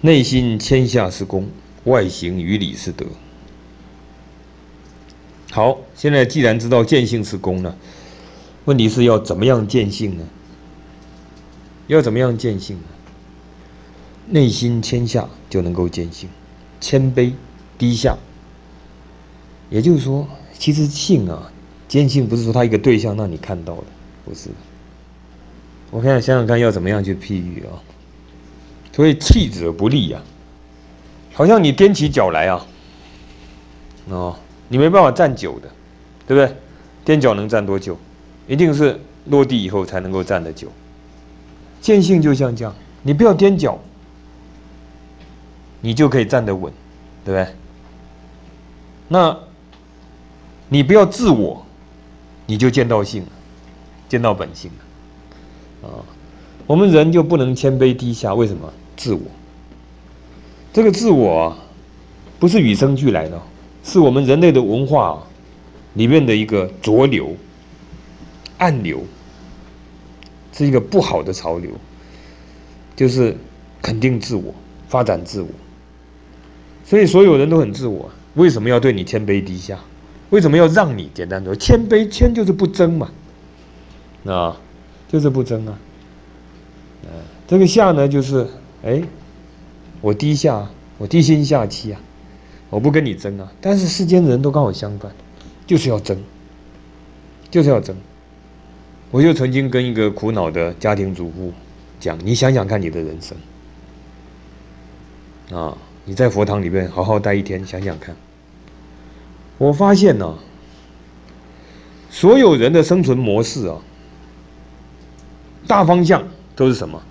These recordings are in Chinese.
内心谦下是恭，外形于理是德。好，现在既然知道见性是恭了，问题是要怎么样见性呢？要怎么样见性呢？内心谦下就能够见性，谦卑低下。也就是说，其实性啊，见性不是说它一个对象让你看到的，不是。我看想想看，要怎么样去譬喻啊？所以弃者不立啊，好像你踮起脚来啊，你没办法站久的，对不对？踮脚能站多久？一定是落地以后才能够站得久。见性就像这样，你不要踮脚，你就可以站得稳，对不对？那你不要自我，你就见到性了，见到本性了。我们人就不能谦卑低下，为什么？自我。这个自我啊，不是与生俱来的，是我们人类的文化里面的一个浊流、暗流，是一个不好的潮流，就是肯定自我、发展自我。所以所有人都很自我，为什么要对你谦卑低下？为什么要让你？简单说，谦卑谦就是不争嘛，就是不争啊。这个下呢，就是我低下，我低心下气啊，我不跟你争啊。但是世间人都刚好相反，就是要争，就是要争。我就曾经跟一个苦恼的家庭主妇讲，你想想看你的人生啊，你在佛堂里面好好待一天，想想看。我发现呢，所有人的生存模式啊，大方向都是什么？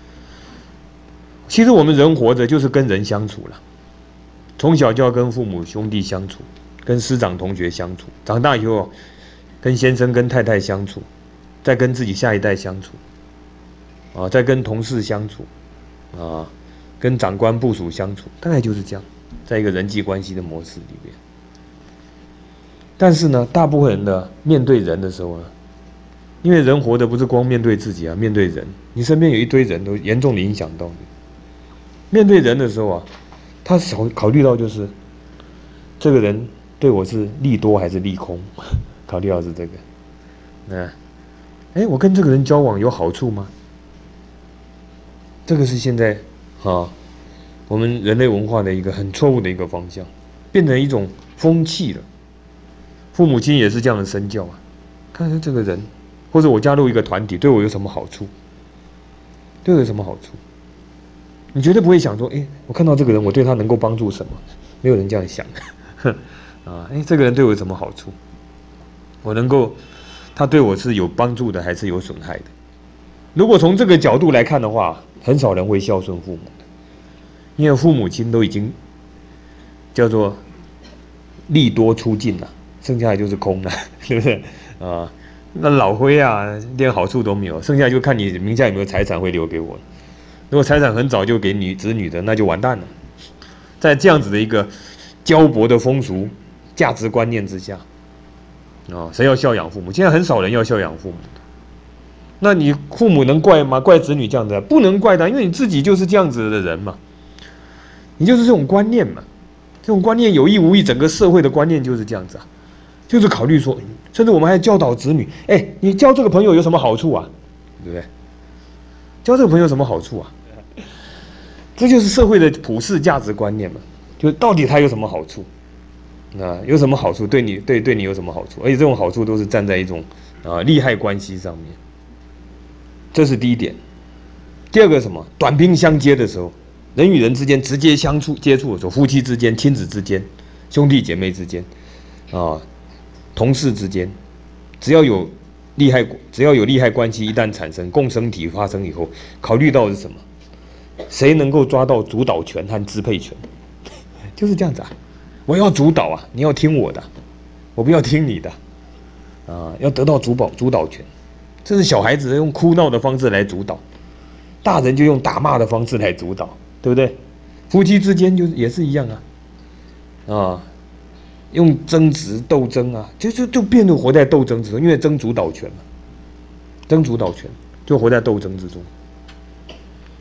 其实我们人活着就是跟人相处了，从小就要跟父母兄弟相处，跟师长同学相处，长大以后跟先生跟太太相处，再跟自己下一代相处，再跟同事相处，跟长官部属相处，大概就是这样，在一个人际关系的模式里面。但是呢，大部分人的面对人的时候呢，因为人活的不是光面对自己啊，面对人，你身边有一堆人都严重的影响到你。面对人的时候啊，他考虑到就是这个人对我是利多还是利空，考虑到是这个。我跟这个人交往有好处吗？这个是现在我们人类文化的一个很错误的一个方向，变成一种风气了。父母亲也是这样的身教啊，看看这个人，或者我加入一个团体，对我有什么好处？对我有什么好处？你绝对不会想说，我看到这个人，我对他能够帮助什么？没有人这样想。这个人对我有什么好处？我能够，他对我是有帮助的，还是有损害的？如果从这个角度来看的话，很少人会孝顺父母的，因为父母亲都已经叫做利多出尽了，剩下的就是空了，对不对？那老灰啊，连好处都没有，剩下就看你名下有没有财产会留给我。如果财产很早就给子女的，那就完蛋了。在这样子的一个骄薄的风俗价值观念之下，谁要孝养父母？现在很少人要孝养父母的。那你父母能怪吗？怪子女这样子？不能怪的，因为你自己就是这样子的人嘛，你就是这种观念嘛。这种观念有意无意，整个社会的观念就是这样子啊，就是考虑说，甚至我们还教导子女，你交这个朋友有什么好处啊？对不对？交这个朋友有什么好处啊？这就是社会的普世价值观念嘛，就到底他有什么好处？有什么好处？对你有什么好处？而且这种好处都是站在一种利害关系上面，这是第一点。第二个什么？短兵相接的时候，人与人之间直接接触的时候，夫妻之间、亲子之间、兄弟姐妹之间，同事之间，只要有利害关系一旦产生，共生体发生以后，考虑到的是什么？谁能够抓到主导权和支配权？就是这样子啊！我要主导啊，你要听我的，我不要听你的，要得到主导权。这是小孩子用哭闹的方式来主导，大人就用打骂的方式来主导，对不对？夫妻之间也是一样啊，用争执斗争啊，就变得活在斗争之中，因为争主导权嘛，争主导权就活在斗争之中。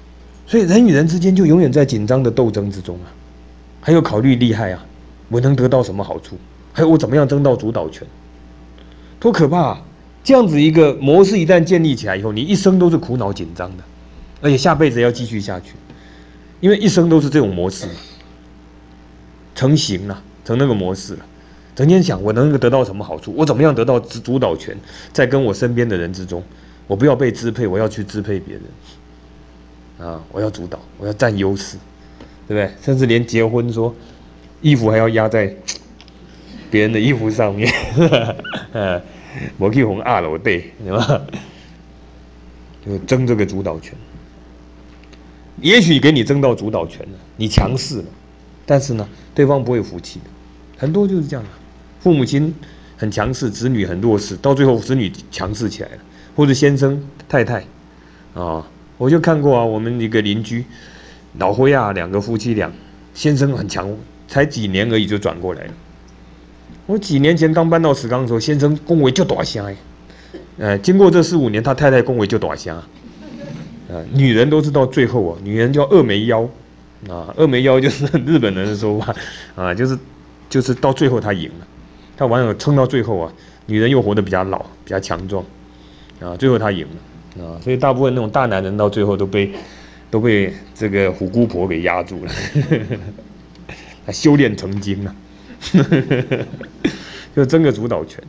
所以人与人之间就永远在紧张的斗争之中啊，还有考虑利害啊，我能得到什么好处，还有我怎么样争到主导权，多可怕啊！这样子一个模式一旦建立起来以后，你一生都是苦恼紧张的，而且下辈子要继续下去，因为一生都是这种模式，成型了，成那个模式了。整天想我能够得到什么好处，我怎么样得到主导权，在跟我身边的人之中，我不要被支配，我要去支配别人啊！我要主导，我要占优势，对不对？甚至连结婚说衣服还要压在别人的衣服上面，我可以红二楼对，对吧？就争这个主导权。也许给你争到主导权了，你强势了，但是呢，对方不会服气的，很多就是这样的。父母亲很强势，子女很弱势，到最后子女强势起来了，或者先生太太啊，我就看过啊，我们一个邻居老灰啊，两个夫妻俩，先生很强，才几年而已就转过来了。我几年前刚搬到石冈的时候，先生恭维就大声经过这4、5年，他太太恭维就大声女人都是到最后啊，女人叫二眉腰啊，二眉腰就是日本人的说法啊，就是到最后她赢了。他完了撑到最后啊，女人又活得比较老，比较强壮，啊，最后他赢了啊，所以大部分那种大男人到最后都被这个虎姑婆给压住了，他修炼成精了，就争个主导权，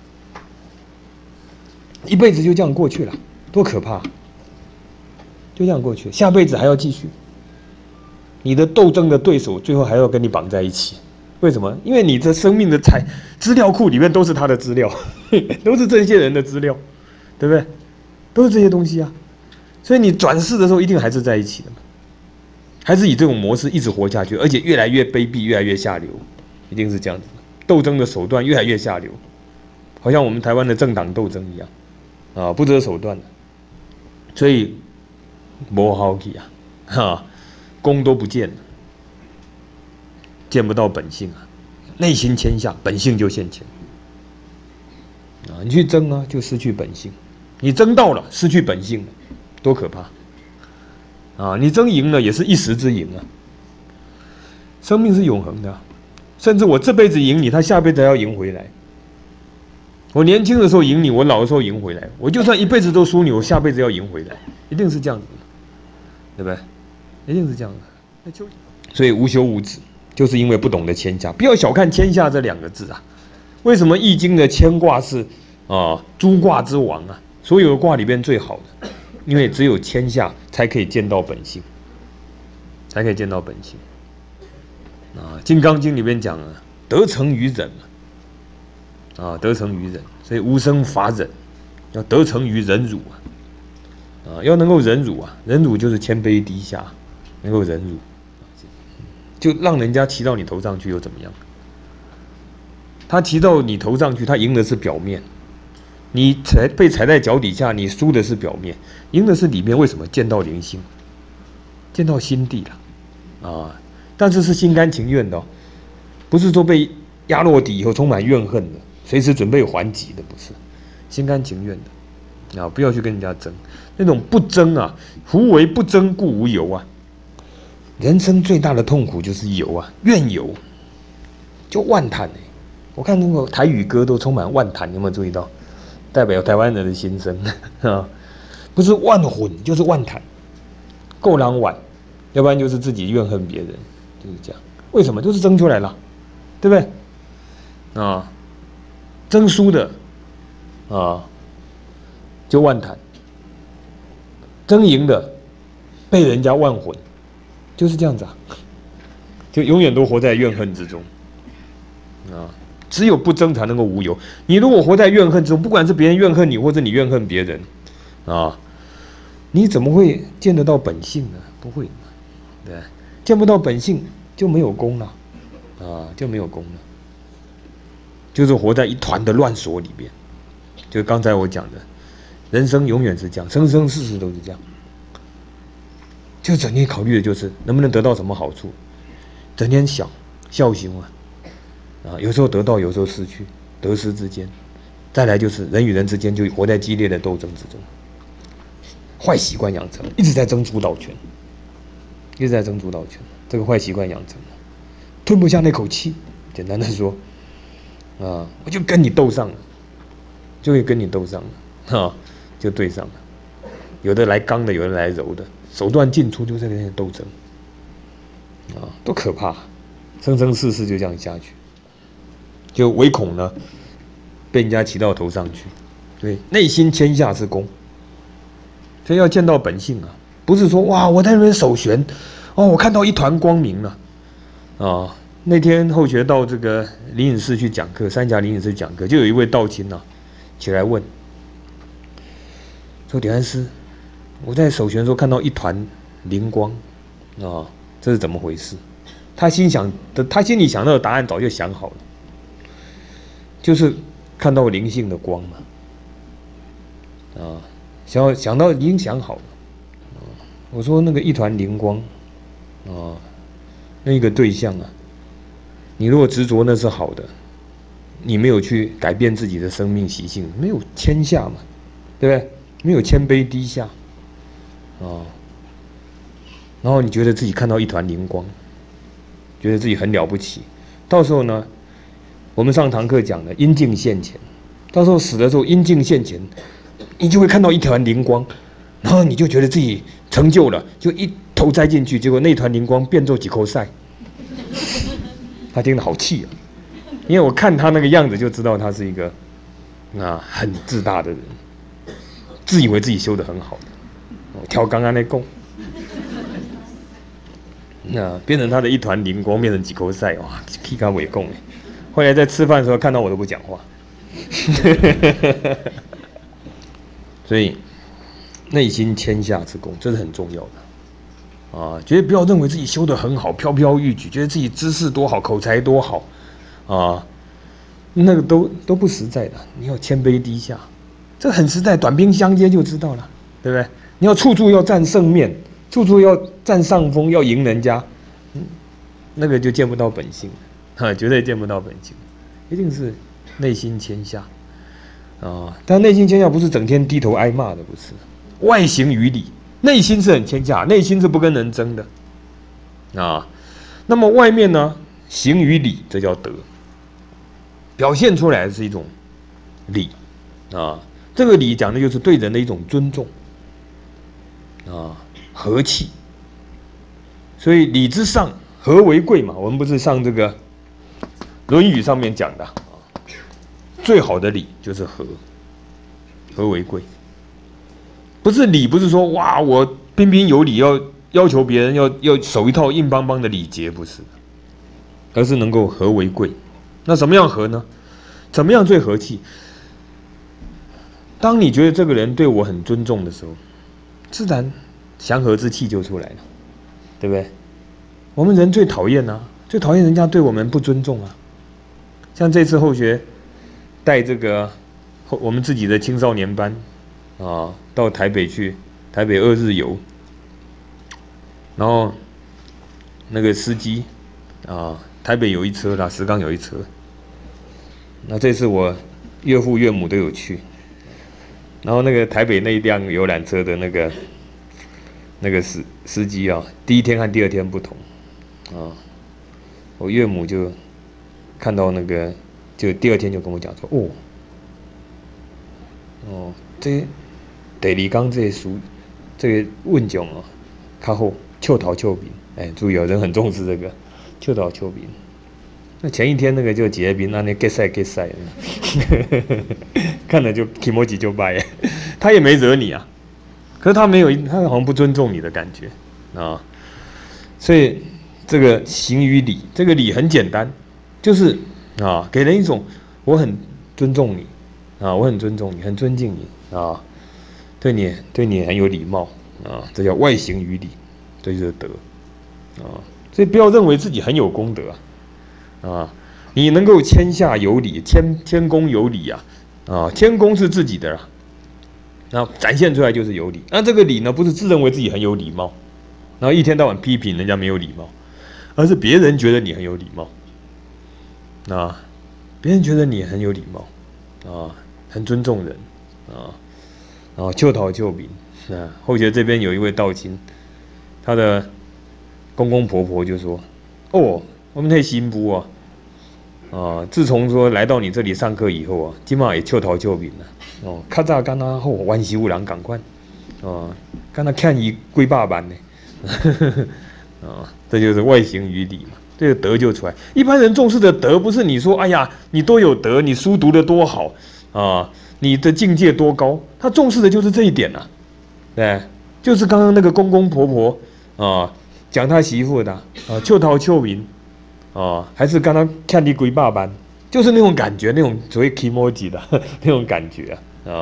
一辈子就这样过去了，多可怕！就这样过去，下辈子还要继续，你的斗争的对手最后还要跟你绑在一起。为什么？因为你的生命的资料库里面都是他的资料，都是这些人的资料，对不对？都是这些东西啊。所以你转世的时候一定还是在一起的嘛，还是以这种模式一直活下去，而且越来越卑鄙，越来越下流，一定是这样子的。斗争的手段越来越下流，好像我们台湾的政党斗争一样，啊，不择手段的。所以没好气啊，哈，功都不见了。见不到本性啊，内心谦下，本性就现前啊！你去争啊，就失去本性；你争到了，失去本性了，多可怕啊！你争赢了，也是一时之赢啊。生命是永恒的，甚至我这辈子赢你，他下辈子还要赢回来。我年轻的时候赢你，我老的时候赢回来。我就算一辈子都输你，我下辈子要赢回来，一定是这样子的，对不对？一定是这样的。所以无休无止。就是因为不懂得谦下，不要小看谦下这2个字啊。为什么易经的谦卦是诸卦之王啊？所有的卦里边最好的，因为只有谦下才可以见到本性，才可以见到本性啊。《金刚经》里面讲啊，得成于忍啊，得成于忍，所以无生法忍，要得成于忍辱啊，要能够忍辱啊，忍辱就是谦卑低下，能够忍辱。就让人家骑到你头上去又怎么样？他骑到你头上去，他赢的是表面；你被踩在脚底下，你输的是表面，赢的是里面。为什么？见到灵性，见到心地了啊！但是是心甘情愿的不是说被压落底以后充满怨恨的，随时准备还击的，不是，心甘情愿的啊！不要去跟人家争，那种不争啊，夫为不争，故无尤啊。人生最大的痛苦就是尤啊，怨尤，就万叹我看那个台语歌都充满万叹，有没有注意到？代表台湾人的心声啊，不是万混就是万叹，够狼玩，要不然就是自己怨恨别人，就是这样。为什么？就是争出来了，对不对？啊，争输的啊，就万叹；争赢的，被人家万混。就是这样子啊，就永远都活在怨恨之中啊！只有不争才能够无尤。你如果活在怨恨之中，不管是别人怨恨你，或者你怨恨别人啊，你怎么会见得到本性呢？不会，对，见不到本性就没有功了啊，就没有功了。就是活在一团的乱锁里边。就刚才我讲的，人生永远是这样，生生世世都是这样。就整天考虑的就是能不能得到什么好处，整天想孝行啊，有时候得到，有时候失去，得失之间。再来就是人与人之间就活在激烈的斗争之中，坏习惯养成，一直在争主导权一直在争主导权，这个坏习惯养成了，吞不下那口气。简单的说，我就跟你斗上了，就会跟你斗上了，就对上了。有的来刚的，有的来柔的，手段进出就在跟人斗争，多可怕！生生世世就这样下去，就唯恐呢被人家骑到头上去。对，内心谦下之功，所以要见到本性啊，不是说哇我在那边手旋，我看到一团光明了，那天后学到这个灵隐寺去讲课，三峡灵隐寺讲课，就有一位道亲起来问，说点安师，我在手旋的时候看到一团灵光，这是怎么回事？他心里想到的答案早就想好了，就是看到灵性的光嘛，想到已经想好了，我说那个一团灵光，那个对象你如果执着那是好的，你没有去改变自己的生命习性，没有谦下嘛，对不对？没有谦卑低下，然后你觉得自己看到一团灵光，觉得自己很了不起，到时候呢，我们上堂课讲的阴境现前，到时候死的时候阴境现前，你就会看到一团灵光，然后你就觉得自己成就了，就一头栽进去，结果那团灵光变做几口塞。他听得好气因为我看他那个样子就知道他是一个很自大的人，自以为自己修得很好的，挑刚刚那供，变成他的一团灵光，变成几口塞，哇，屁咖尾供。后来在吃饭的时候看到我都不讲话，所以内心谦下之功，这是很重要的。绝对不要认为自己修得很好，飘飘欲举，觉得自己知识多好，口才多好，那个都不实在的。你要谦卑低下，这很实在，短兵相接就知道了，对不对？你要处处要占胜面，处处要占上风，要赢人家，那个就见不到本性，绝对见不到本性，一定是内心谦下，但内心谦下不是整天低头挨骂的，不是，外形于理。内心是很谦下，内心是不跟人争的，那么外面呢，行于礼，这叫德，表现出来的是一种礼，这个礼讲的就是对人的一种尊重，和气。所以礼之上，和为贵嘛。我们不是上这个《论语》上面讲的，最好的礼就是和，和为贵。不是礼，不是说哇，我彬彬有礼，要求别人要守一套硬邦邦的礼节，不是，而是能够和为贵。那怎么样和呢？怎么样最和气？当你觉得这个人对我很尊重的时候，自然祥和之气就出来了，对不对？我们人最讨厌最讨厌人家对我们不尊重像这次后学带这个我们自己的青少年班到台北去，台北2日游，然后那个司机台北有一车啦，石冈有一车，那这次我岳父岳母都有去，然后那个台北那一辆游览车的那个司机第一天和第二天不同我岳母就看到那个，就第二天就跟我讲说，这第二天这个问讲较好，笑头笑面，注意人很重视这个笑头笑面。那前一天那个就结冰，那get赛，看了就気持ち就败，他也没惹你可是他好像不尊重你的感觉所以这个行于礼，这个礼很简单，就是给人一种我很尊重你我很尊重你，很尊敬你对你很有礼貌这叫外行于礼，这就是德所以不要认为自己很有功德你能够谦下有礼，谦恭有礼谦恭是自己的然后展现出来就是有礼。那这个礼呢，不是自认为自己很有礼貌，然后一天到晚批评人家没有礼貌，而是别人觉得你很有礼貌别人觉得你很有礼貌很尊重人然后就讨就名后学这边有一位道亲，他的公公婆婆就说：“哦，我们那新妇啊，自从说来到你这里上课以后啊，基本上也笑头笑面了。哦，较早干那好，万事有人赶快，干那看伊几百万呢，这就是外形于理嘛。这个德就出来。一般人重视的德，不是你说，哎呀，你多有德，你书读得多好啊，你的境界多高，他重视的就是这一点呐、对，就是刚刚那个公公婆婆讲他媳妇的笑头笑面还是刚刚看你几百万，就是那种感觉，那种所谓 kimoji 的那种感觉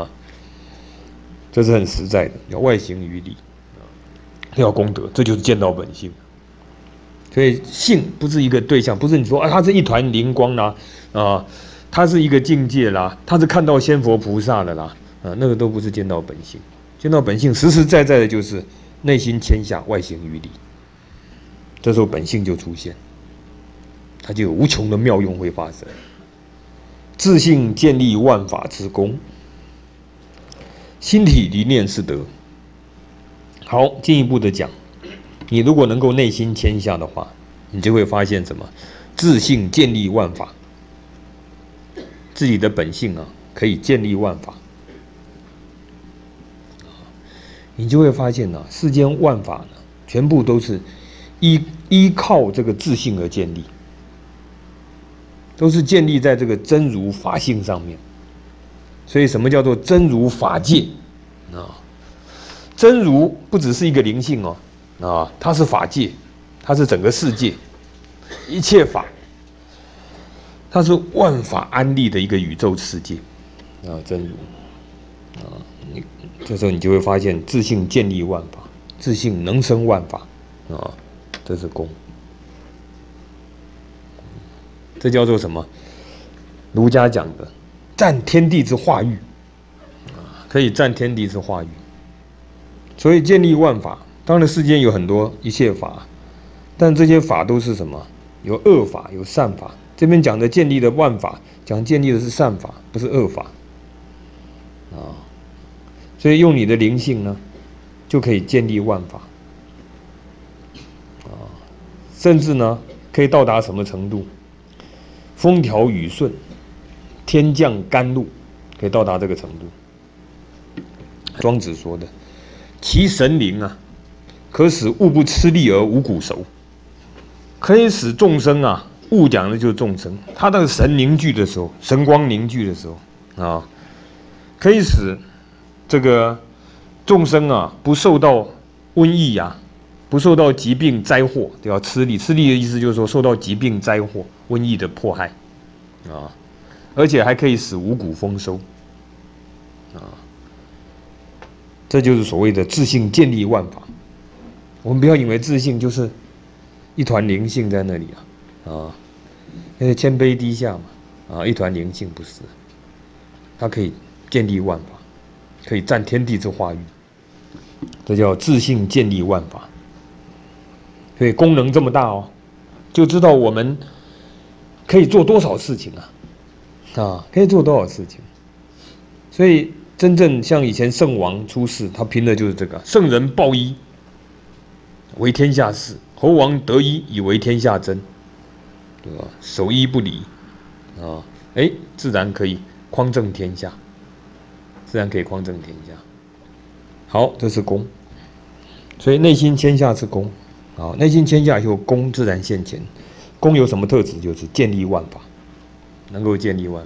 这是很实在的，要外形于理要功德，这就是见到本性。所以性不是一个对象，不是你说它是一团灵光啦它是一个境界啦，它是看到仙佛菩萨的啦那个都不是见到本性。见到本性实实在在的就是内心谦下，外形于理，这时候本性就出现，它就有无穷的妙用会发生。自性建立万法之功，心体离念是德。好，进一步的讲，你如果能够内心谦下的话，你就会发现什么？自性建立万法，自己的本性可以建立万法。你就会发现世间万法全部都是依靠这个自性而建立，都是建立在这个真如法性上面。所以什么叫做真如法界真如不只是一个灵性它是法界，它是整个世界一切法，它是万法安立的一个宇宙世界真如这时候你就会发现自性建立万法，自性能生万法这是功。这叫做什么？儒家讲的占天地之化育可以占天地之化育。所以建立万法，当然世间有很多一切法，但这些法都是什么？有恶法，有善法。这边讲的建立的万法，讲建立的是善法，不是恶法所以用你的灵性呢，就可以建立万法甚至呢，可以到达什么程度？风调雨顺，天降甘露，可以到达这个程度。庄子说的，其神灵可使物不吃力而无骨熟，可以使众生物讲的就是众生，他那个神凝聚的时候，神光凝聚的时候可以使这个众生不受到瘟疫不受到疾病灾祸，都要吃力。吃力的意思就是说受到疾病灾祸、瘟疫的迫害而且还可以使五谷丰收这就是所谓的自性建立万法。我们不要以为自性就是一团灵性在那里因为谦卑低下嘛一团灵性不是，它可以建立万法，可以占天地之化育，这叫自性建立万法。所以功能这么大就知道我们可以做多少事情可以做多少事情。所以真正像以前圣王出世，他凭的就是这个：圣人抱一，为天下事；侯王得一，以为天下真，对吧？守一不离自然可以匡正天下，自然可以匡正天下。好，这是功。所以内心谦下是功内心谦下以后，功自然现前。功有什么特质？就是建立万法，能够建立万法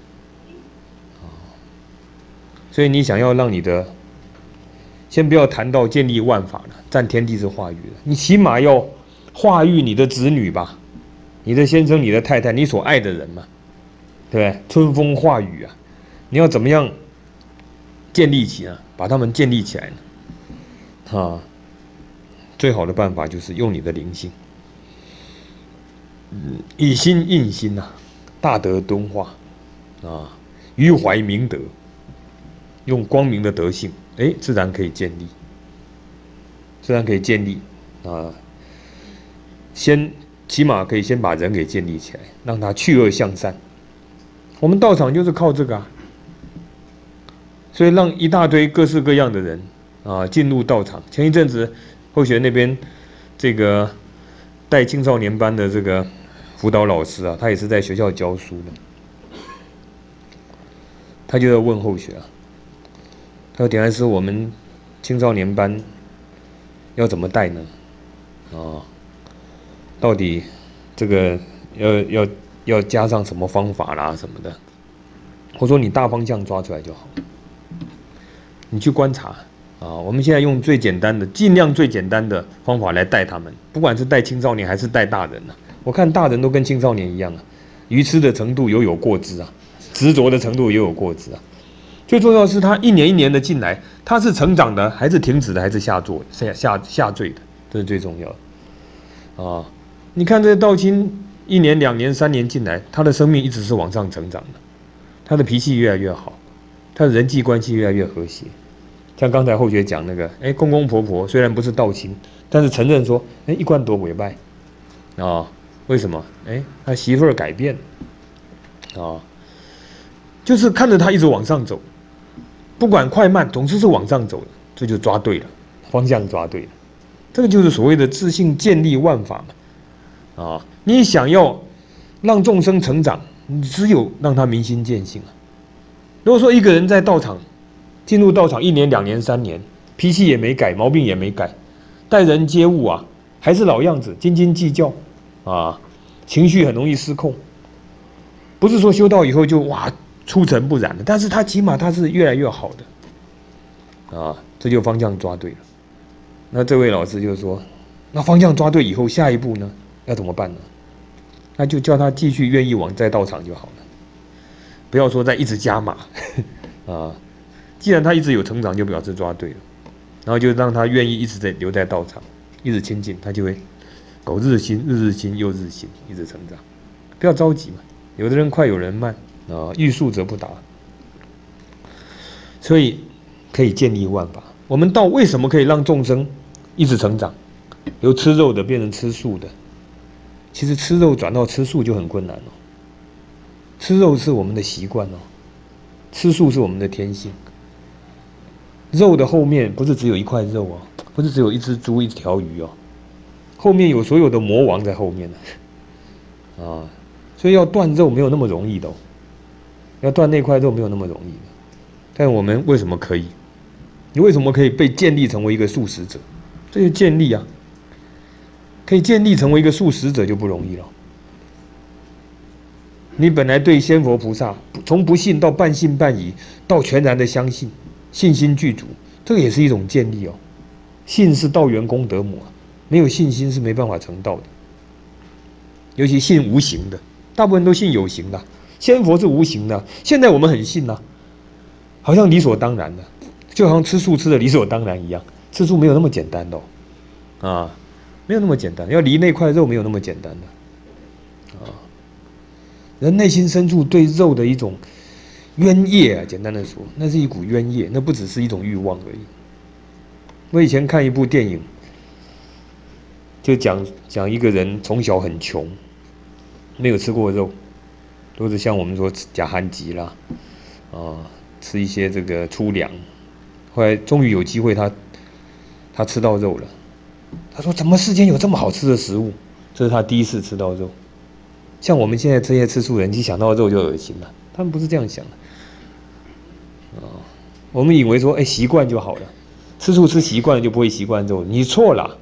所以你想要让你的，先不要谈到建立万法了，占天地之化育了，你起码要化育你的子女吧，你的先生、你的太太、你所爱的人嘛，对不对？春风化雨你要怎么样建立起把他们建立起来呢？最好的办法就是用你的灵性，以心印心大德敦化于怀明德，用光明的德性，自然可以建立，自然可以建立起码可以先把人给建立起来，让他去恶向善。我们道场就是靠这个所以让一大堆各式各样的人进入道场。前一阵子后学那边这个带青少年班的这个辅导老师啊，他也是在学校教书的，他就在问后学啊，他说：“点老师，我们青少年班要怎么带呢？到底这个要加上什么方法啦什么的？”我说：“你大方向抓出来就好，你去观察。”我们现在用最简单的，尽量最简单的方法来带他们，不管是带青少年还是带大人我看大人都跟青少年一样愚痴的程度有过之执着的程度也有过之最重要的是他一年一年的进来，他是成长的，还是停止的，还是下坠的，这是最重要的你看这道亲1年、2年、3年进来，他的生命一直是往上成长的，他的脾气越来越好，他的人际关系越来越和谐。像刚才后学讲那个，公公婆婆虽然不是道亲，但是承认说，一贯多委拜为什么？他媳妇儿改变就是看着他一直往上走，不管快慢，总之是往上走的，这就抓对了，方向抓对了。这个就是所谓的自性建立万法嘛你想要让众生成长，你只有让他明心见性如果说一个人在道场进入道场1年、2年、3年，脾气也没改，毛病也没改，待人接物还是老样子，斤斤计较情绪很容易失控。不是说修道以后就出尘不染的，但是他起码他是越来越好的这就方向抓对了。那这位老师就说，那方向抓对以后，下一步呢要怎么办呢？那就叫他继续愿意往在道场就好了，不要说再一直加码既然他一直有成长，就表示抓对了，然后就让他愿意一直留在道场，一直亲近，他就会苟日新，日日新，又日新，一直成长。不要着急嘛，有的人快，有人慢欲速则不达。所以可以建立万法。我们道为什么可以让众生一直成长，由吃肉的变成吃素的？其实吃肉转到吃素就很困难吃肉是我们的习惯吃素是我们的天性。肉的后面不是只有一块肉不是只有一只猪、一条鱼后面有所有的魔王在后面所以要断肉没有那么容易的要断那块肉没有那么容易的。但我们为什么可以？你为什么可以被建立成为一个素食者？这就建立可以建立成为一个素食者就不容易了。你本来对仙佛菩萨从不信到半信半疑，到全然的相信，信心具足，这个也是一种建立信是道源功德母没有信心是没办法成道的。尤其信无形的，大部分都信有形的，仙佛是无形的。现在我们很信好像理所当然的，就好像吃素吃的理所当然一样。吃素没有那么简单的没有那么简单，要离那块肉没有那么简单的人内心深处对肉的一种冤业简单的说，那是一股冤业，那不只是一种欲望而已。我以前看一部电影，就讲一个人从小很穷，没有吃过肉，都是像我们说假寒疾啦，吃一些这个粗粮，后来终于有机会他吃到肉了。他说：“怎么世间有这么好吃的食物？”这是他第一次吃到肉。像我们现在这些吃素人，一想到肉就恶心了，他们不是这样想的。我们以为说，习惯就好了，吃素吃习惯了就不会习惯肉，你错了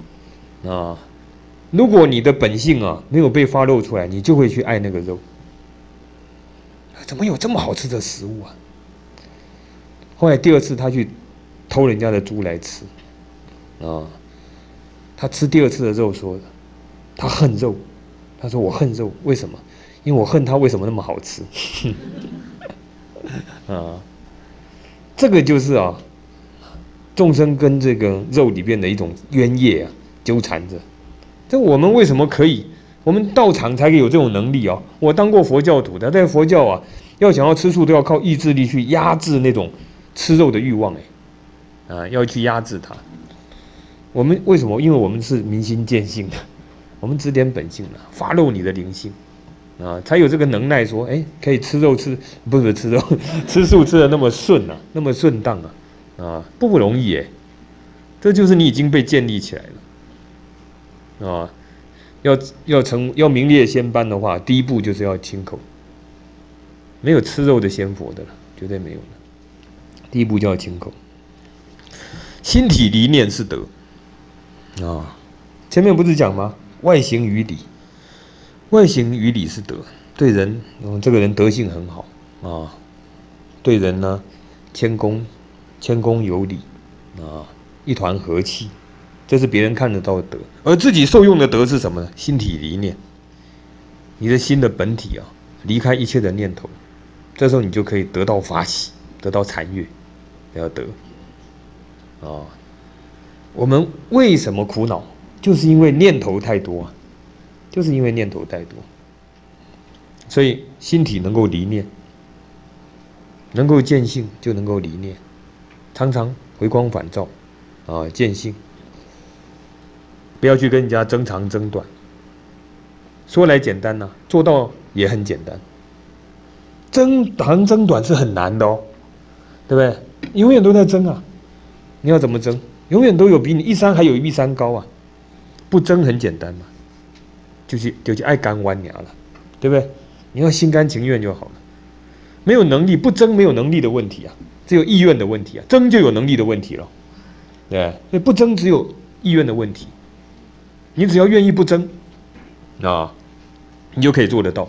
如果你的本性没有被发露出来，你就会去爱那个肉。怎么有这么好吃的食物后来第二次他去偷人家的猪来吃他吃第二次的肉说他恨肉，他说我恨肉，为什么？因为我恨它为什么那么好吃这个就是众生跟这个肉里边的一种冤业纠缠着。这我们为什么可以？我们道场才可以有这种能力我当过佛教徒的，在佛教要想要吃素，都要靠意志力去压制那种吃肉的欲望要去压制它。我们为什么？因为我们是明心见性的，我们指点本性发露你的灵性才有这个能耐说，可以吃肉不是吃肉，吃素吃的那么顺那么顺当不容易这就是你已经被建立起来了要名列仙班的话，第一步就是要清口，没有吃肉的仙佛的了，绝对没有了。第一步就要清口，心体离念是德啊。前面不是讲吗？外形于理，外形于理是德，对人，这个人德性很好啊，对人呢谦恭有礼啊，一团和气。这是别人看得到的德，而自己受用的德是什么呢？心体离念，你的心的本体啊，离开一切的念头，这时候你就可以得到法喜，得到禅悦，要得啊。我们为什么苦恼？就是因为念头太多啊，就是因为念头太多，所以心体能够离念，能够见性就能够离念，常常回光返照啊，见性。不要去跟人家争长争短，说来简单呐，做到也很简单。争长争短是很难的哦，对不对？永远都在争啊，你要怎么争？永远都有比你一山还有一山高啊。不争很简单嘛，就是爱干弯牙了，对不对？你要心甘情愿就好了。没有能力不争，没有能力的问题啊，只有意愿的问题啊。争就有能力的问题了，对，所以不争只有意愿的问题。你只要愿意不争啊，你就可以做得到。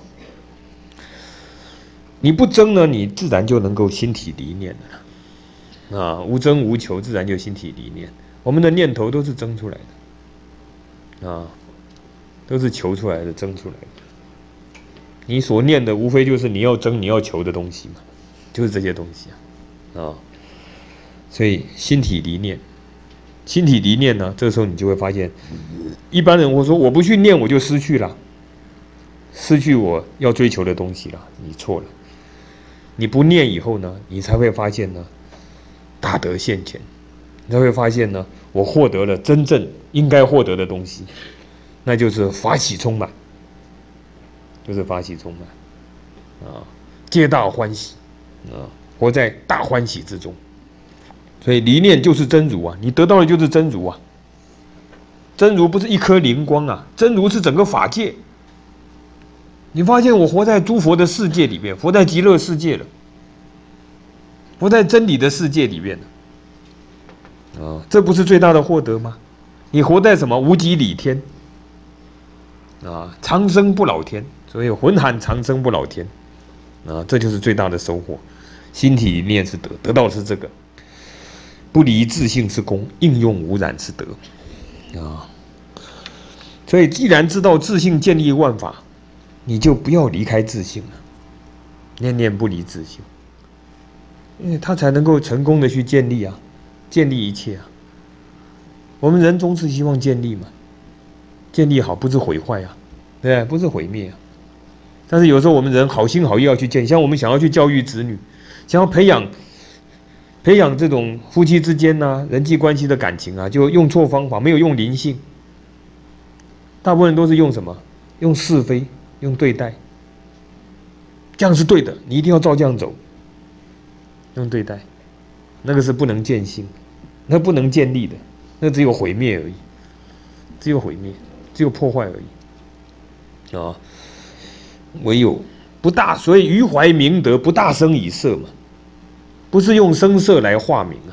你不争呢，你自然就能够心体离念了啊，无争无求，自然就心体离念。我们的念头都是争出来的啊，都是求出来的，争出来的。你所念的无非就是你要争你要求的东西嘛，就是这些东西啊。所以心体离念，心体离念呢，这个时候你就会发现，一般人会说我不去念我就失去了，失去我要追求的东西了。你错了，你不念以后呢，你才会发现呢，大德现前，你才会发现呢，我获得了真正应该获得的东西，那就是法喜充满，就是法喜充满啊，皆大欢喜啊，活在大欢喜之中。所以离念就是真如啊，你得到的就是真如啊。真如不是一颗灵光啊，真如是整个法界。你发现我活在诸佛的世界里面，活在极乐世界了，活在真理的世界里面了啊，这不是最大的获得吗？你活在什么无极理天啊，长生不老天，所以浑含长生不老天啊，这就是最大的收获。心体里面是得，得到的是这个。不离自性是功，应用无染是德啊。所以既然知道自性建立万法，你就不要离开自性了，念念不离自性，因为他才能够成功的去建立啊，建立一切啊。我们人总是希望建立嘛，建立好不是毁坏啊，对不对？不是毁灭啊。但是有时候我们人好心好意要去建，像我们想要去教育子女，想要培养这种夫妻之间啊，人际关系的感情啊，就用错方法，没有用灵性。大部分人都是用什么？用是非，用对待。这样是对的，你一定要照这样走。用对待，那个是不能见性，那不能建立的，那只有毁灭而已，只有毁灭，只有破坏而已。啊，唯有不大，所以于怀明德，不大声以色嘛。不是用声色来化名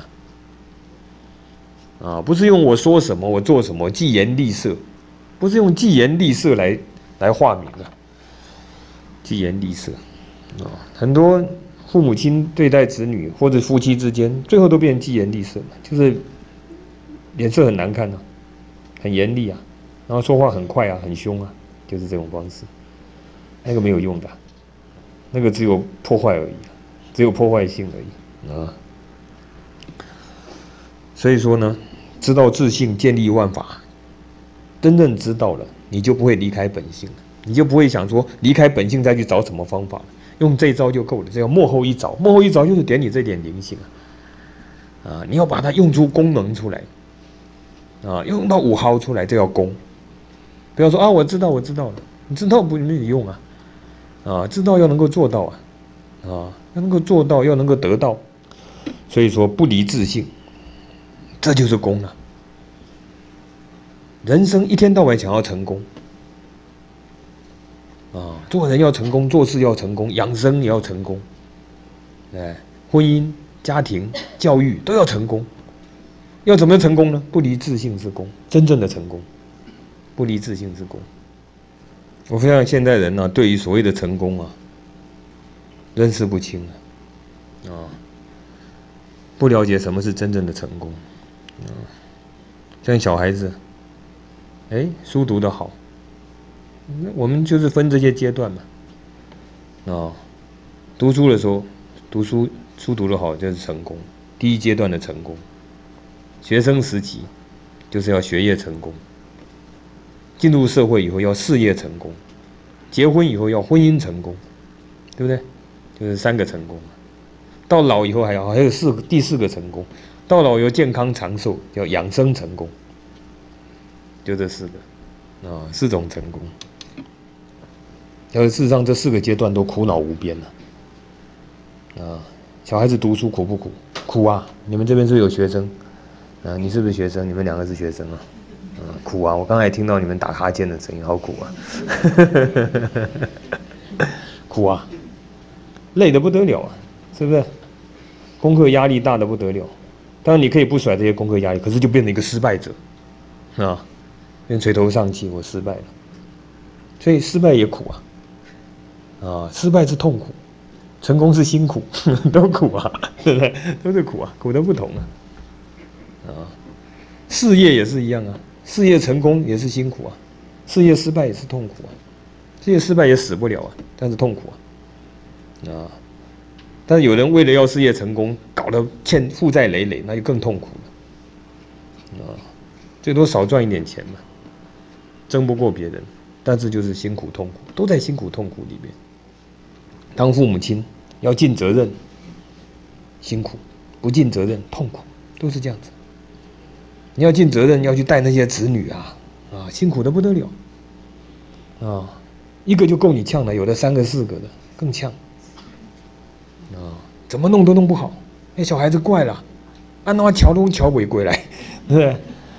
啊，不是用我说什么我做什么计言厉色，不是用计言厉色来化名啊，计言厉色啊，很多父母亲对待子女或者夫妻之间，最后都变成计言厉色嘛，就是脸色很难看啊，很严厉啊，然后说话很快啊，很凶啊，就是这种方式，那个没有用的，那个只有破坏而已，只有破坏性而已。啊，所以说呢，知道自性建立万法，真正知道了，你就不会离开本性了，你就不会想说离开本性再去找什么方法，用这一招就够了。这叫幕后一招，幕后一招就是点你这点灵性啊，你要把它用出功能出来啊，用到5毫出来，这叫功。不要说啊，我知道了，你知道不没有用啊，知道要能够做到啊，要能够做到，要能够得到。所以说不离自性，这就是功啊。人生一天到晚想要成功， 做人要成功，做事要成功，养生也要成功，婚姻、家庭、教育都要成功。要怎么成功呢？不离自性之功，真正的成功，不离自性之功。我发现现代人呢，对于所谓的成功认识不清不了解什么是真正的成功像小孩子，书读得好，那我们就是分这些阶段嘛读书的时候，书读得好就是成功，第一阶段的成功。学生时期就是要学业成功，进入社会以后要事业成功，结婚以后要婚姻成功，对不对？就是3个成功。到老以后还有第4个成功，到老有健康长寿，叫养生成功，就这4个4种成功。而事实上这4个阶段都苦恼无边小孩子读书苦不苦？苦啊！你们这边是不是有学生？你是不是学生？你们2个是学生苦啊！我刚才听到你们打哈欠的声音，好苦苦啊，累得不得了是不是？功课压力大得不得了。当然你可以不甩这些功课压力，可是就变成一个失败者变垂头丧气，我失败了。所以失败也苦失败是痛苦，成功是辛苦，都苦对不对？都是苦苦的不同事业也是一样事业成功也是辛苦事业失败也是痛苦事业失败也死不了但是痛苦但是有人为了要事业成功，搞得负债累累，那就更痛苦了最多少赚一点钱嘛，争不过别人，但是就是辛苦痛苦，都在辛苦痛苦里面。当父母亲要尽责任，辛苦；不尽责任，痛苦，都是这样子。你要尽责任，要去带那些子女辛苦的不得了一个就够你呛了，有的3个4个的更呛怎么弄都弄不好。小孩子怪了，按那瞧东瞧鬼鬼来，对不对？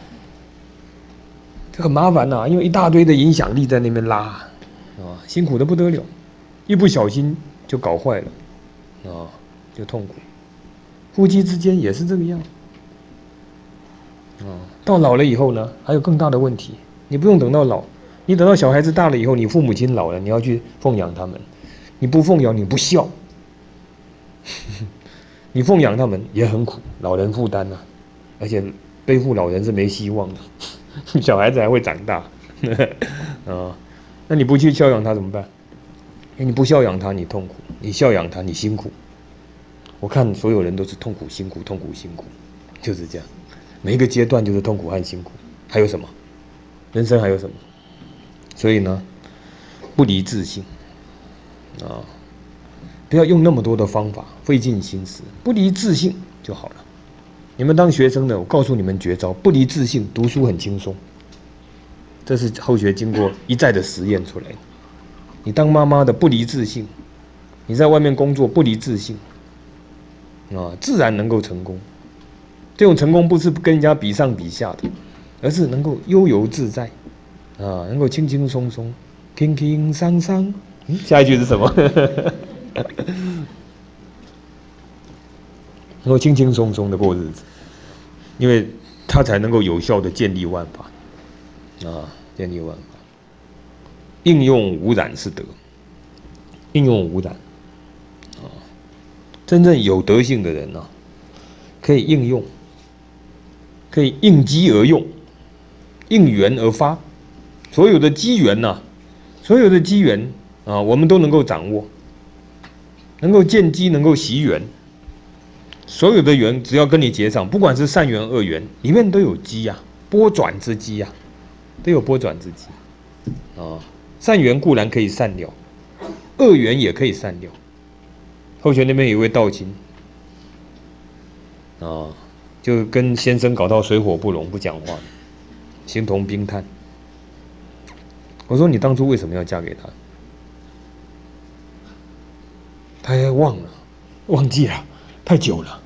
这很麻烦因为一大堆的影响力在那边拉辛苦的不得了，一不小心就搞坏了就痛苦。夫妻之间也是这个样到老了以后呢，还有更大的问题。你不用等到老，你等到小孩子大了以后，你父母亲老了，你要去奉养他们，你不奉养你不孝你奉养他们也很苦，老人负担而且背负老人是没希望的小孩子还会长大那你不去孝养他怎么办？你不孝养他你痛苦，你孝养他你辛苦。我看所有人都是痛苦辛苦痛苦辛苦，就是这样，每一个阶段就是痛苦和辛苦。还有什么？人生还有什么？所以呢，不离自性不要用那么多的方法，费尽心思，不离自性就好了。你们当学生的，我告诉你们绝招：不离自性，读书很轻松。这是后学经过一再的实验出来的。你当妈妈的不离自性，你在外面工作不离自性自然能够成功。这种成功不是跟人家比上比下的，而是能够悠游自在能够轻轻松松、轻轻桑桑。下一句是什么？能够轻轻松松的过日子，因为他才能够有效的建立万法建立万法。应用无染是德，应用无染真正有德性的人可以应用，可以应机而用，应缘而发。所有的机缘所有的机缘我们都能够掌握，能够见机，能够习缘。所有的缘只要跟你结上，不管是善缘恶缘，里面都有机波转之机都有波转之机善缘固然可以善了，恶缘也可以善了。后学那边有一位道亲就跟先生搞到水火不容，不讲话，形同冰炭。我说你当初为什么要嫁给他？他也忘记了，太久了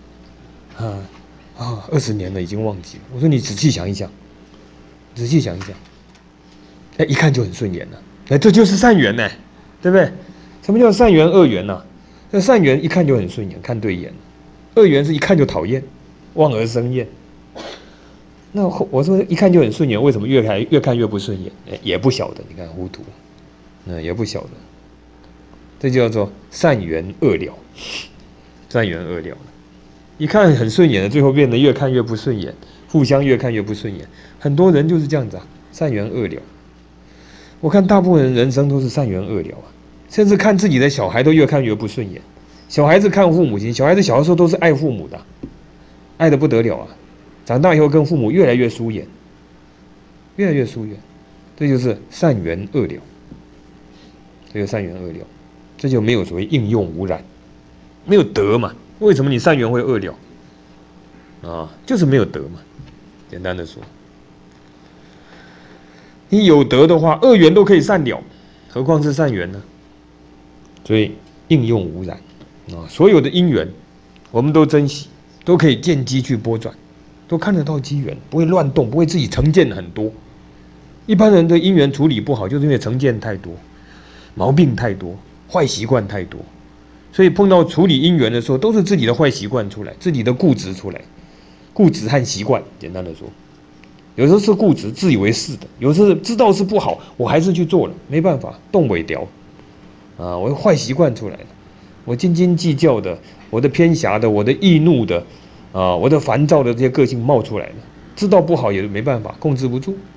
20年了，已经忘记了。我说你仔细想一想，仔细想一想，一看就很顺眼了。这就是善缘对不对？什么叫善缘恶缘呢？那善缘一看就很顺眼，看对眼；恶缘是一看就讨厌，望而生厌。那我说一看就很顺眼，为什么越看越不顺眼？也不晓得，你看糊涂，也不晓得。这就叫做善缘恶了，善缘恶了。一看很顺眼的，最后变得越看越不顺眼，互相越看越不顺眼。很多人就是这样子啊，善缘恶了。我看大部分人人生都是善缘恶了啊，甚至看自己的小孩都越看越不顺眼。小孩子看父母亲，小孩子小的时候都是爱父母的，爱得不得了啊。长大以后跟父母越来越疏远，越来越疏远，这就是善缘恶了。这就善缘恶了，这就没有所谓应用无染，没有德嘛。为什么你善缘会恶了？就是没有德嘛。简单的说，你有德的话，恶缘都可以善了，何况是善缘呢？所以应用无染所有的因缘，我们都珍惜，都可以见机去拨转。都看得到机缘，不会乱动，不会自己成见很多。一般人的因缘处理不好，就是因为成见太多，毛病太多，坏习惯太多。所以碰到处理因缘的时候，都是自己的坏习惯出来，自己的固执出来，固执和习惯。简单的说，有时候是固执，自以为是的；有时候知道是不好，我还是去做了，没办法，动尾调我的坏习惯出来了，我斤斤计较的，我的偏狭的，我的易怒的。我的烦躁的这些个性冒出来了，知道不好也没办法，控制不住，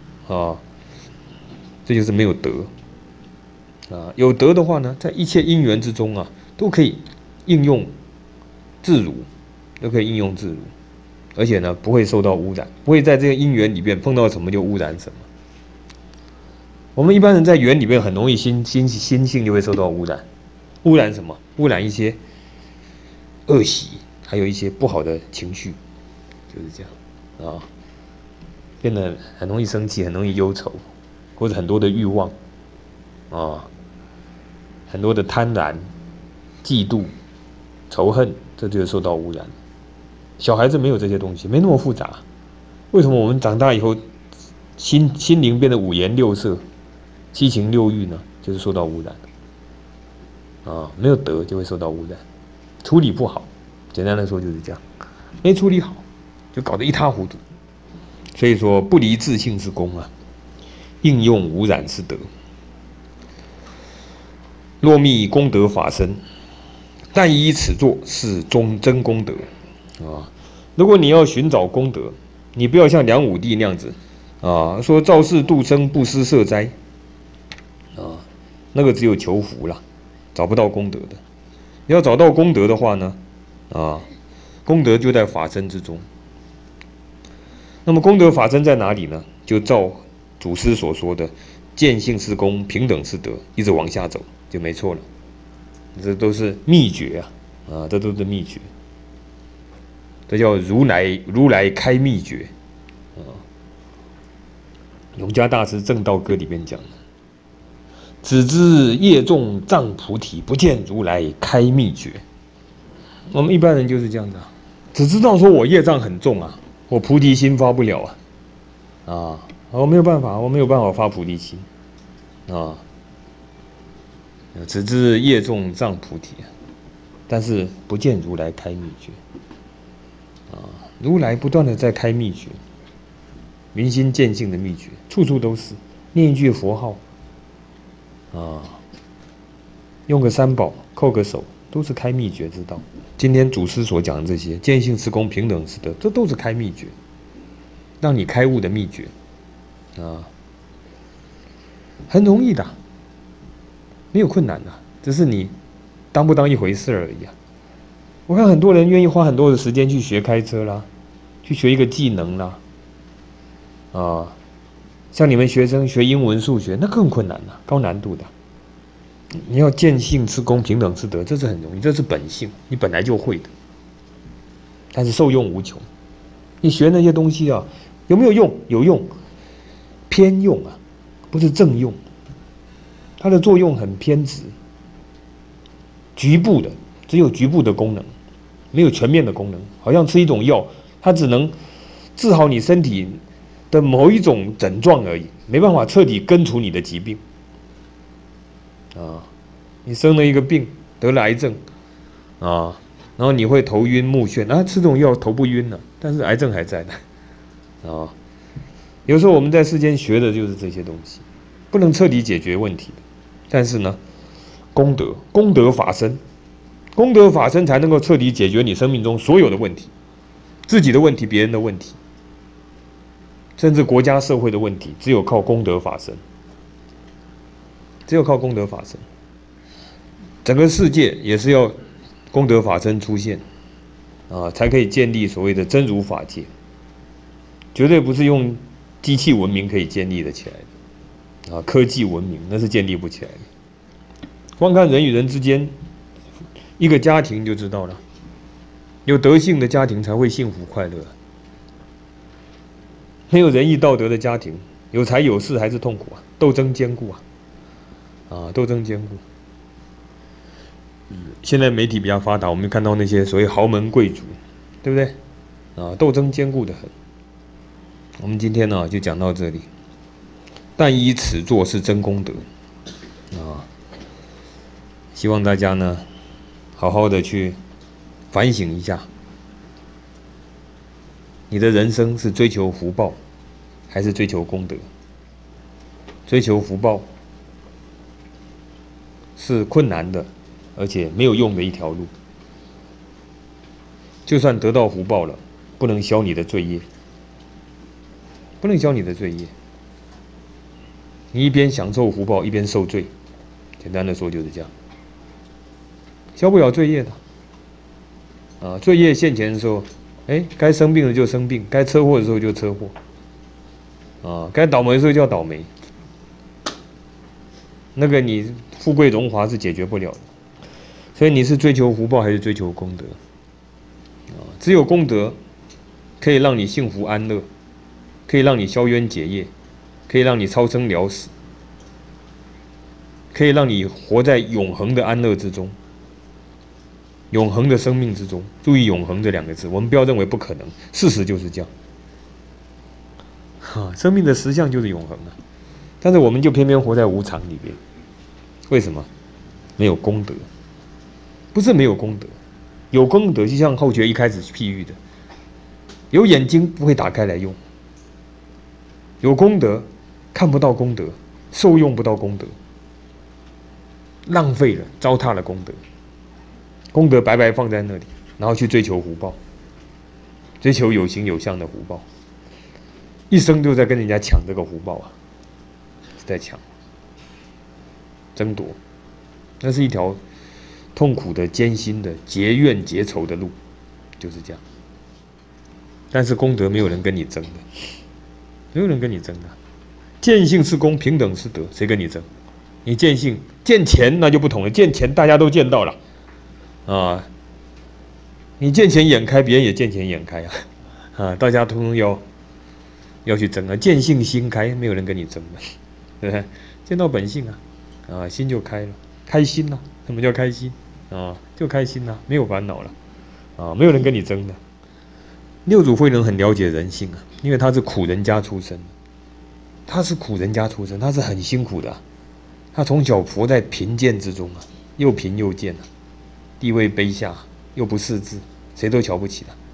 这就是没有德，有德的话呢，在一切因缘之中都可以应用自如，都可以应用自如，而且呢，不会受到污染，不会在这个因缘里面碰到什么就污染什么。我们一般人在缘里面很容易心性就会受到污染，污染什么？污染一些恶习。还有一些不好的情绪，就是这样变得很容易生气，很容易忧愁，或者很多的欲望很多的贪婪、嫉妒、仇恨，这就受到污染。小孩子没有这些东西，没那么复杂。为什么我们长大以后心灵变得五颜六色、七情六欲呢？就是受到污染没有德就会受到污染，处理不好。简单的说就是这样，没处理好，就搞得一塌糊涂。所以说，不离自性是功应用无染是德。若觅功德法身，但依此作是真功德如果你要寻找功德，你不要像梁武帝那样子说造世度生，不施设斋那个只有求福啦，找不到功德的。要找到功德的话呢？功德就在法身之中。那么功德法身在哪里呢？就照祖师所说的见性是功，平等是德，一直往下走就没错了。这都是秘诀这都是秘诀，这叫如来开秘诀永嘉大师《正道歌》里面讲的：只知业重障菩提，不见如来开秘诀。我们一般人就是这样的只知道说我业障很重我菩提心发不了我没有办法发菩提心只知业重障菩提但是不见如来开秘诀如来不断的在开秘诀，明心见性的秘诀，处处都是。念一句佛号用个三宝，叩个手，都是开秘诀之道。今天祖师所讲的这些见性是功，平等是德，这都是开秘诀，让你开悟的秘诀很容易的，没有困难的，只是你当不当一回事而已我看很多人愿意花很多的时间去学开车啦，去学一个技能啦像你们学生学英文、数学，那更困难了，高难度的。你要见性是功，平等是德，这是很容易，这是本性，你本来就会的。但是受用无穷，你学那些东西有没有用？有用，偏用不是正用。它的作用很偏执，局部的，只有局部的功能，没有全面的功能。好像吃一种药，它只能治好你身体的某一种症状而已，没办法彻底根除你的疾病。 啊，你生了一个病，得了癌症啊，然后你会头晕目眩啊，吃这种药头不晕了，但是癌症还在的啊。有时候我们在世间学的就是这些东西，不能彻底解决问题的，但是呢，功德法身，功德法身才能够彻底解决你生命中所有的问题，自己的问题，别人的问题，甚至国家社会的问题，只有靠功德法身，只有靠功德法身。整个世界也是要功德法身出现啊，才可以建立所谓的真如法界，绝对不是用机器文明可以建立的起来的啊，科技文明那是建立不起来的。光看人与人之间，一个家庭就知道了，有德性的家庭才会幸福快乐，没有仁义道德的家庭，有财有势还是痛苦啊，斗争坚固啊，斗争坚固。现在媒体比较发达，我们看到那些所谓豪门贵族，对不对？啊，斗争坚固得很。我们今天呢就讲到这里，但依此做是真功德啊！希望大家呢好好的去反省一下，你的人生是追求福报，还是追求功德？追求福报是困难的，而且没有用的一条路。就算得到福报了，不能消你的罪业，不能消你的罪业。你一边享受福报，一边受罪，简单的说就是这样，消不了罪业的。啊，罪业现前的时候，该生病了就生病，该车祸的时候就车祸，啊，该倒霉的时候就要倒霉。那个你富贵荣华是解决不了的，所以你是追求福报还是追求功德？啊，只有功德可以让你幸福安乐，可以让你消冤解业，可以让你超生了死，可以让你活在永恒的安乐之中，永恒的生命之中。注意永恒这两个字，我们不要认为不可能，事实就是这样。生命的实相就是永恒啊，但是我们就偏偏活在无常里边。为什么？没有功德。不是没有功德，有功德，就像后学一开始譬喻的，有眼睛不会打开来用，有功德看不到功德，受用不到功德，浪费了，糟蹋了功德。功德白白放在那里，然后去追求福报，追求有形有相的福报，一生就在跟人家抢这个福报啊，是在抢，争夺，那是一条痛苦的、艰辛的、结怨结仇的路，就是这样。但是功德没有人跟你争的，没有人跟你争的。见性是功，平等是德，谁跟你争？你见性见钱那就不同了，见钱大家都见到了啊，你见钱眼开，别人也见钱眼开啊，大家通通要去争啊。见性心开，没有人跟你争的，对不对？见到本性啊，心就开了，开心了。什么叫开心啊？就开心了，没有烦恼了啊，没有人跟你争的。六祖慧能很了解人性啊，因为他是苦人家出身，他是苦人家出身，他是很辛苦的他从小活在贫贱之中又贫又贱地位卑下，又不识字，谁都瞧不起他。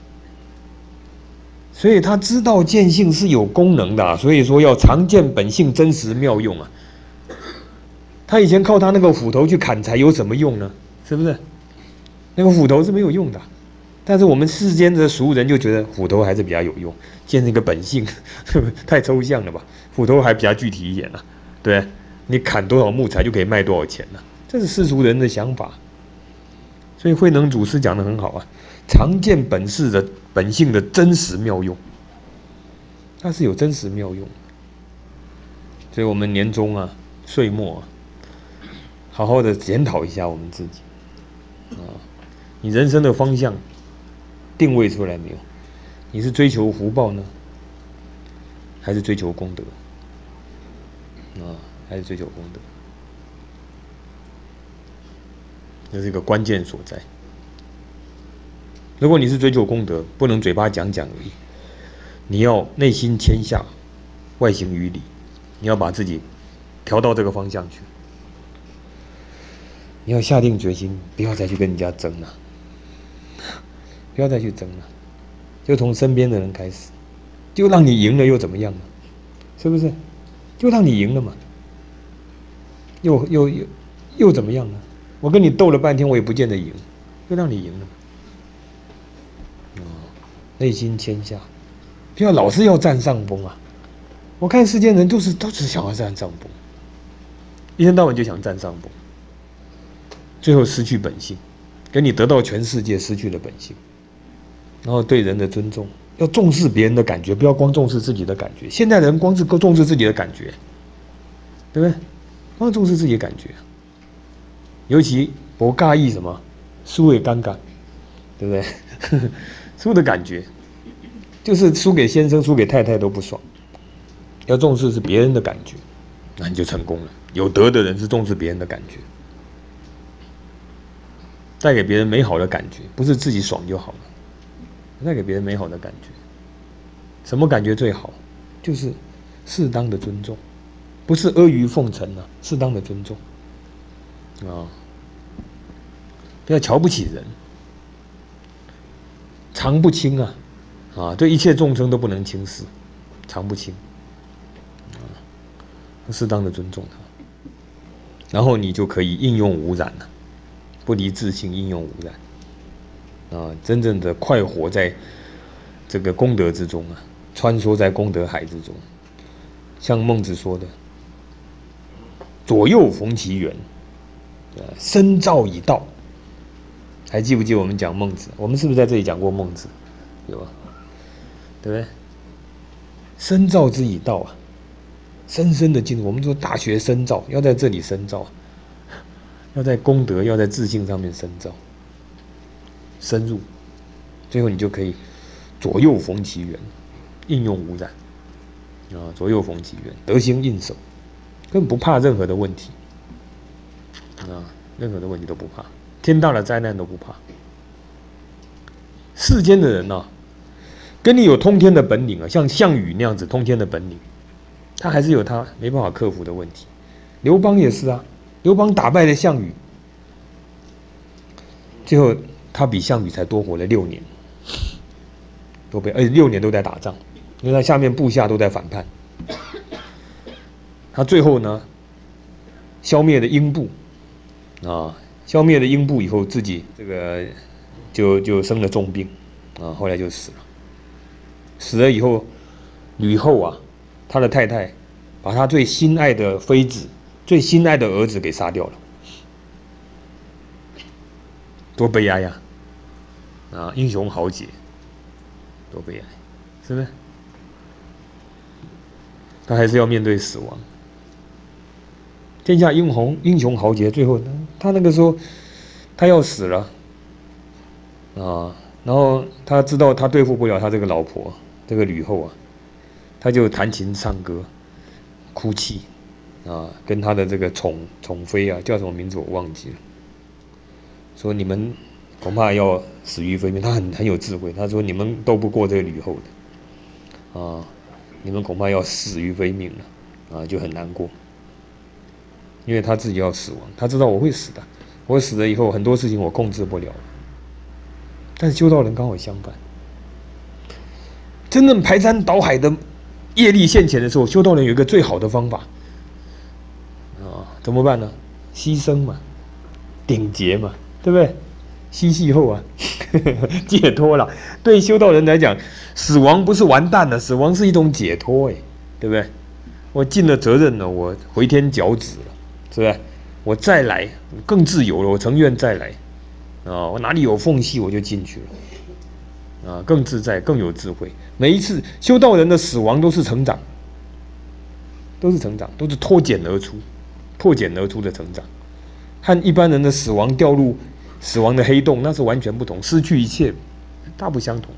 所以他知道见性是有功能的所以说要常见本性真实妙用他以前靠他那个斧头去砍柴有什么用呢？是不是？那个斧头是没有用的。但是我们世间的俗人就觉得斧头还是比较有用，见那个本性太抽象了吧？斧头还比较具体一点对，你砍多少木材就可以卖多少钱这是世俗人的想法。所以慧能祖师讲得很好常见本性的真实妙用，它是有真实妙用。所以我们年终岁末好好的检讨一下我们自己你人生的方向定位出来没有？你是追求福报呢，还是追求功德还是追求功德？这是一个关键所在。如果你是追求功德，不能嘴巴讲讲而已，你要内心谦下，外形于理，你要把自己调到这个方向去。 你要下定决心，不要再去跟人家争了，不要再去争了，就从身边的人开始，就让你赢了又怎么样呢？是不是？就让你赢了嘛，又怎么样呢？我跟你斗了半天，我也不见得赢，就让你赢了嘛。内心谦下，不要老是要占上风啊！我看世间人都是想要占上风，一天到晚就想占上风，最后失去本性，跟你得到全世界失去了本性。然后对人的尊重，要重视别人的感觉，不要光重视自己的感觉。现代人光是重视自己的感觉，对不对？光重视自己的感觉，尤其不介意什么输也尴尬，对不对？输的感觉，就是输给先生、输给太太都不爽。要重视是别人的感觉，那你就成功了。有德的人是重视别人的感觉，带给别人美好的感觉，不是自己爽就好了。带给别人美好的感觉，什么感觉最好？就是适当的尊重，不是阿谀奉承啊，适当的尊重啊，不要瞧不起人，常不轻啊，对一切众生都不能轻视，常不轻啊，适当的尊重他，然后你就可以应用无染了，不离自性，应用无染。真正的快活在这个功德之中啊，穿梭在功德海之中，像孟子说的“左右逢其源，深造以道”。还记不记得我们讲孟子？我们是不是在这里讲过孟子？有啊，对不对？深造之以道啊，深深的进入。我们说大学深造，要在这里深造，要在功德，要在自信上面深造。深入，最后你就可以左右逢其源，应用无染啊！左右逢其源，得心应手，根本不怕任何的问题啊！任何的问题都不怕，天大的灾难都不怕。世间的人跟你有通天的本领像项羽那样子通天的本领，他还是有他没办法克服的问题。刘邦也是啊，刘邦打败了项羽，最后。他比项羽才多活了6年，6年都在打仗，因为他下面部下都在反叛。他最后呢，消灭了英布，消灭了英布以后，自己这个就生了重病，后来就死了。死了以后，吕后他的太太把他最心爱的妃子、最心爱的儿子给杀掉了，多悲哀呀！英雄豪杰，多悲哀，是不是？他还是要面对死亡。天下英雄豪杰，最后他那个时候他要死了然后他知道他对付不了他这个老婆，这个吕后他就弹琴唱歌，哭泣跟他的这个宠妃叫什么名字我忘记了，说你们恐怕要死于非命。他很有智慧，他说你们斗不过这个吕后的你们恐怕要死于非命了就很难过，因为他自己要死亡，他知道我会死的，我死了以后很多事情我控制不了。但是修道人刚好相反，真正排山倒海的业力现前的时候，修道人有一个最好的方法怎么办呢？牺牲嘛，顶劫嘛，对不对？嬉戏后解脱了。对修道人来讲，死亡不是完蛋了，死亡是一种解脱，对不对？我尽了责任了，我回天脚趾了，是不是？我再来，我更自由了，我诚愿再来我哪里有缝隙我就进去了更自在，更有智慧。每一次修道人的死亡都是成长，都是脱茧而出的成长，和一般人的死亡掉入死亡的黑洞那是完全不同，失去一切大不相同。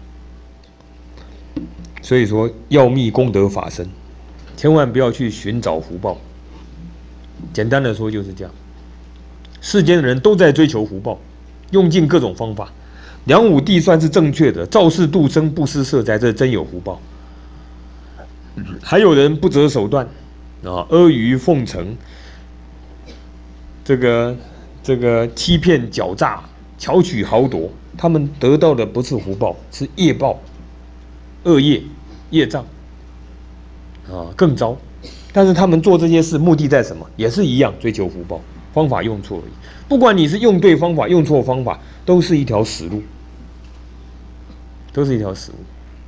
所以说要觅功德法身，千万不要去寻找福报。简单的说就是这样，世间的人都在追求福报，用尽各种方法，量武计算是正确的，造世度生，布施摄灾，这真有福报。还有人不择手段阿谀奉承，这个这个欺骗、狡诈、巧取豪夺，他们得到的不是福报，是业报、恶业、业障更糟。但是他们做这些事目的在什么？也是一样，追求福报，方法用错而已。不管你是用对方法、用错方法，都是一条死路，都是一条死路。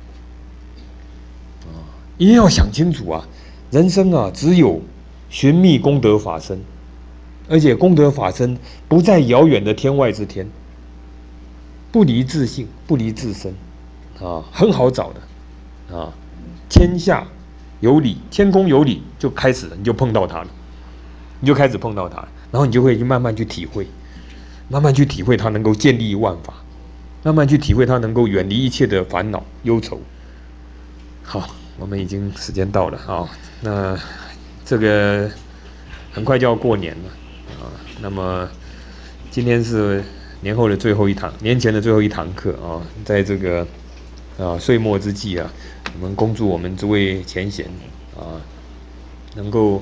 一定要想清楚啊！人生啊，只有寻觅功德法身，而且功德法身不在遥远的天外之天，不离自性，不离自身，很好找的天下有理，天公有理，就开始了，你就碰到它了，你就开始碰到它了，然后你就会慢慢去体会，慢慢去体会它能够建立万法，慢慢去体会它能够远离一切的烦恼忧愁。好。我们已经时间到了那这个很快就要过年了那么今天是年后的最后一堂，年前的最后一堂课在这个岁末之际我们恭祝我们诸位前贤能够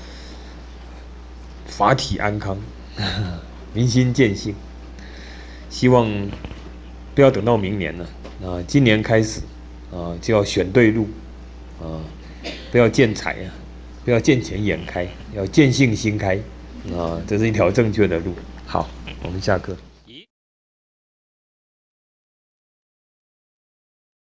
法体安康，明心见性，希望不要等到明年了今年开始就要选对路。不要见财不要见钱眼开，要见性心开这是一条正确的路。好，我们下课。